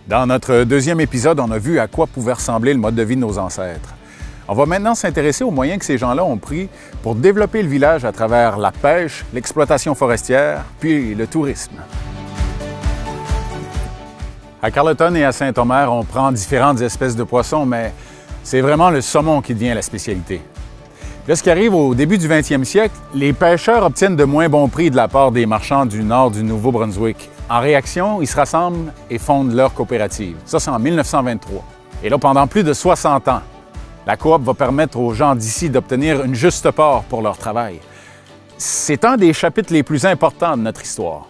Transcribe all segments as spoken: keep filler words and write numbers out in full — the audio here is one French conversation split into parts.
Dans notre deuxième épisode, on a vu à quoi pouvait ressembler le mode de vie de nos ancêtres. On va maintenant s'intéresser aux moyens que ces gens-là ont pris pour développer le village à travers la pêche, l'exploitation forestière, puis le tourisme. À Carleton et à Saint-Omer, on prend différentes espèces de poissons, mais c'est vraiment le saumon qui devient la spécialité. Là, ce qui arrive au début du vingtième siècle, les pêcheurs obtiennent de moins bons prix de la part des marchands du nord du Nouveau-Brunswick. En réaction, ils se rassemblent et fondent leur coopérative. Ça, c'est en mille neuf cent vingt-trois. Et là, pendant plus de soixante ans, la coop va permettre aux gens d'ici d'obtenir une juste part pour leur travail. C'est un des chapitres les plus importants de notre histoire.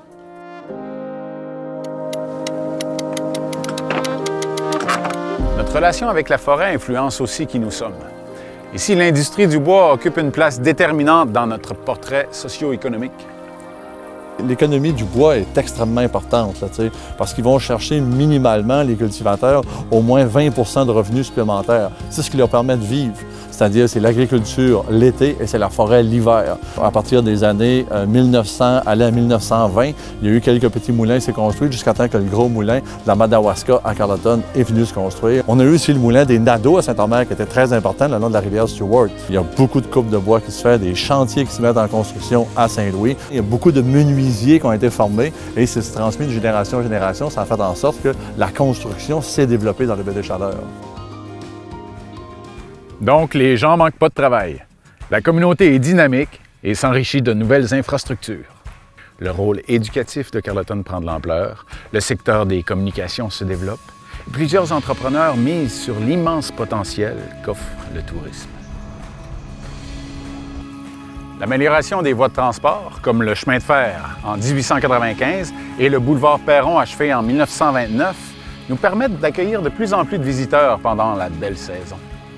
Notre relation avec la forêt influence aussi qui nous sommes. Ici, l'industrie du bois occupe une place déterminante dans notre portrait socio-économique. L'économie du bois est extrêmement importante, là, parce qu'ils vont chercher minimalement, les cultivateurs, au moins vingt pour cent de revenus supplémentaires. C'est ce qui leur permet de vivre. C'est-à-dire, c'est l'agriculture l'été et c'est la forêt l'hiver. À partir des années euh, mille neuf cents, aller à mille neuf cent vingt, il y a eu quelques petits moulins qui s'est construits jusqu'à temps que le gros moulin de la Madawaska à Carleton est venu se construire. On a eu aussi le moulin des Nadeaux à Saint-Omer qui était très important le long de la rivière Stewart. Il y a beaucoup de coupes de bois qui se font, des chantiers qui se mettent en construction à Saint-Louis. Il y a beaucoup de menuisiers qui ont été formés et c'est se transmis de génération en génération. Ça a fait en sorte que la construction s'est développée dans le baie des Chaleurs. Donc, les gens ne manquent pas de travail. La communauté est dynamique et s'enrichit de nouvelles infrastructures. Le rôle éducatif de Carleton prend de l'ampleur, le secteur des communications se développe, plusieurs entrepreneurs misent sur l'immense potentiel qu'offre le tourisme. L'amélioration des voies de transport, comme le chemin de fer en mille huit cent quatre-vingt-quinze et le boulevard Perron achevé en mille neuf cent vingt-neuf, nous permettent d'accueillir de plus en plus de visiteurs pendant la belle saison.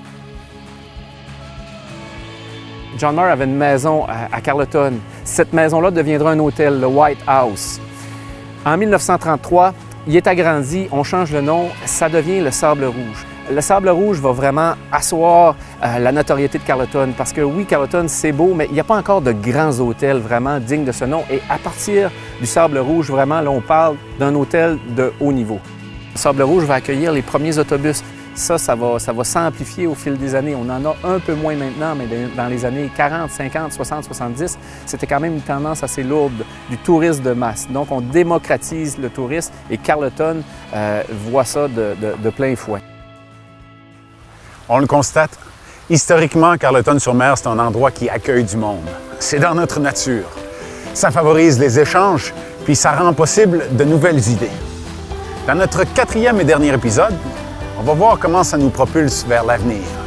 John Muir avait une maison à Carleton. Cette maison-là deviendra un hôtel, le White House. En mille neuf cent trente-trois, il est agrandi, on change le nom, ça devient le Sable Rouge. Le Sable Rouge va vraiment asseoir euh, la notoriété de Carleton parce que oui, Carleton, c'est beau, mais il n'y a pas encore de grands hôtels vraiment dignes de ce nom. Et à partir du Sable Rouge, vraiment, là, on parle d'un hôtel de haut niveau. Le Sable Rouge va accueillir les premiers autobus. Ça, ça va, ça va s'amplifier au fil des années. On en a un peu moins maintenant, mais dans les années quarante, cinquante, soixante, soixante-dix, c'était quand même une tendance assez lourde du tourisme de masse. Donc, on démocratise le tourisme et Carleton euh, voit ça de, de, de plein fouet. On le constate, historiquement, Carleton-sur-Mer, c'est un endroit qui accueille du monde. C'est dans notre nature. Ça favorise les échanges, puis ça rend possible de nouvelles idées. Dans notre quatrième et dernier épisode, on va voir comment ça nous propulse vers l'avenir.